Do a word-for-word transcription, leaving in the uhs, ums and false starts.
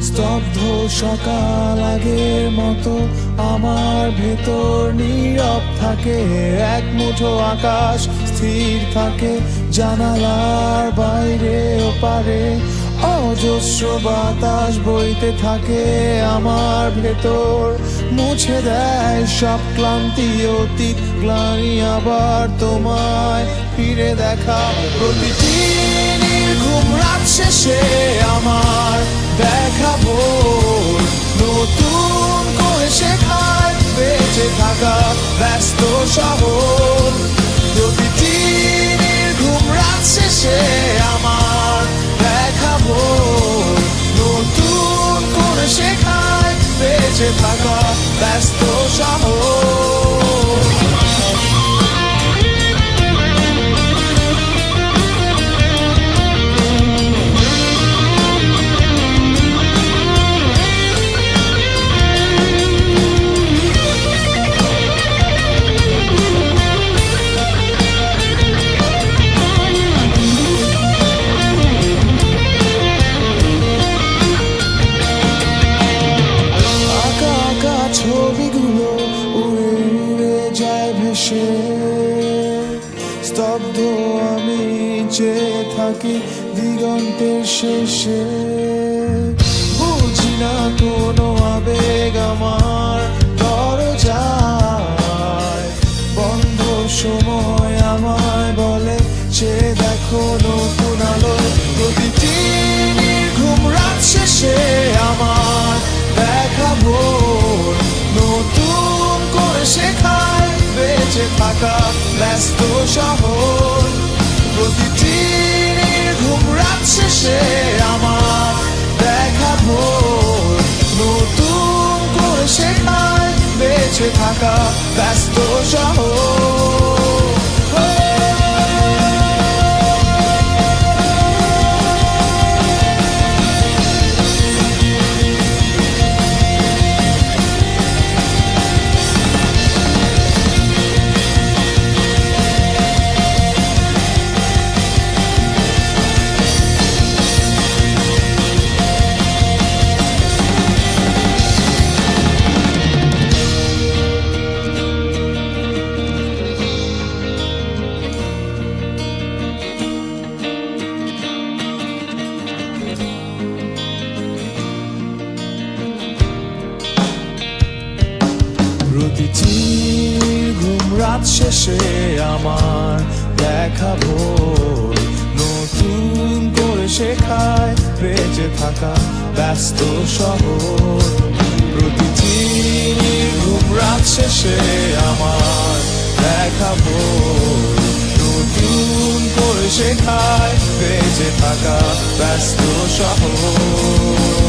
স্তব্ধ সকাল আগের মতো আমার ভেতর নীরব থাকে। এক মুঠো আকাশ স্থির থাকে জানালার বাইরে ওপারে, অজস্র বাতাস বইতে থাকে আমার ভেতর, মুছে দেয় সব ক্লান্তি অতীত গ্লানি, আবার তোমায় ফিরে দেখা। প্রতিটি নির্ঘুম রাত শেষে আমার দেখাবো নতুন করে শেখায় বেঁচে থাকা ব্যস্ত শহর। প্রতিটি নির্ঘুম রাত শেষে আমার দেখাবো নতুন করে শেখায় বেঁচে থাকা ব্যস্ত শহর। ছবিগুলো উড়ে উড়ে যায় ভেসে, স্তব্ধ আমি চেয়ে থাকি দিগন্তের শেষে। বুঝি না কোনো আবেগ আমার দরজায়, বন্ধ সময় আমায় বলে সে দেখো নতুন আলো। প্রতিটি নির্ঘুম রাত শেষে আমার দেখাবো নতুন করে শেখায় বেঁচে থাকা ব্যস্ত শহর। প্রতিটি নির্ঘুম রাত শেষে আমার দেখাবো নতুন করে শেখায় বেঁচে থাকা ব্যস্ত শহর। প্রতিটি ঘুম রাত শেষে আমার দেখাবো নতুন করে শেখায় বেঁচে থাকা ব্যস্ত শহর। প্রতিটি ঘুম রাত শেষে আমার দেখাবো নতুন করে শেখায় বেঁচে থাকা ব্যস্ত শহর।